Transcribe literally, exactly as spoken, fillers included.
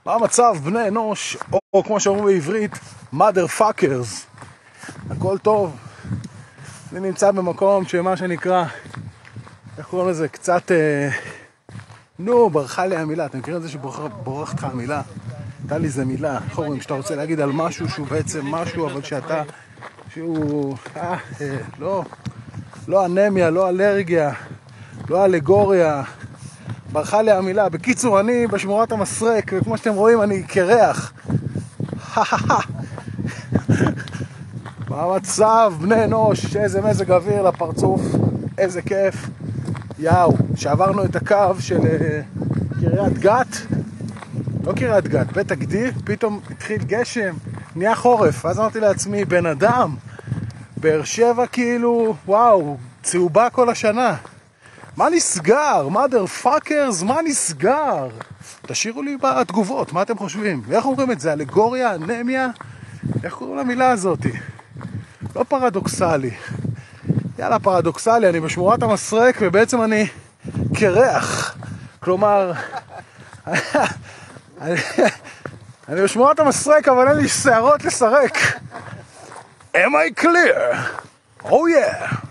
מה המצב, בני אנוש, או, או כמו שאומרים בעברית, mother fuckers. הכל טוב. אני נמצא במקום שמה שנקרא, איך קוראים לזה, קצת, אה, נו, ברחה לי המילה. אתם מכירים את זה שבורחת לך המילה? הייתה לי זה מילה, איך אומרים, שאתה רוצה להגיד על משהו שהוא בעצם משהו, אבל שאתה, שהוא, אה, אה, לא, לא אנמיה, לא אלרגיה, לא אלגוריה. ברחה לי המילה. בקיצור, אני בשמורת המסרק, וכמו שאתם רואים, אני קרח. מה המצב, בני אנוש? איזה מזג אוויר לפרצוף, איזה כיף. יאו, שעברנו את הקו של uh, קריית גת, לא קריית גת, בית הגדי, פתאום התחיל גשם, נהיה חורף. אז אמרתי לעצמי, בן אדם, באר שבע כאילו, וואו, צהובה כל השנה. מה נסגר? mother fuckers, מה נסגר? תשאירו לי בתגובות, מה אתם חושבים? ואיך אומרים את זה? אלגוריה, אנמיה? איך קוראים למילה הזאת? לא פרדוקסלי. יאללה, פרדוקסלי, אני בשמורת המסרק ובעצם אני קרח. כלומר, אני, אני בשמורת המסרק אבל אין לי שערות לסרק. Am I clear? Oh yeah!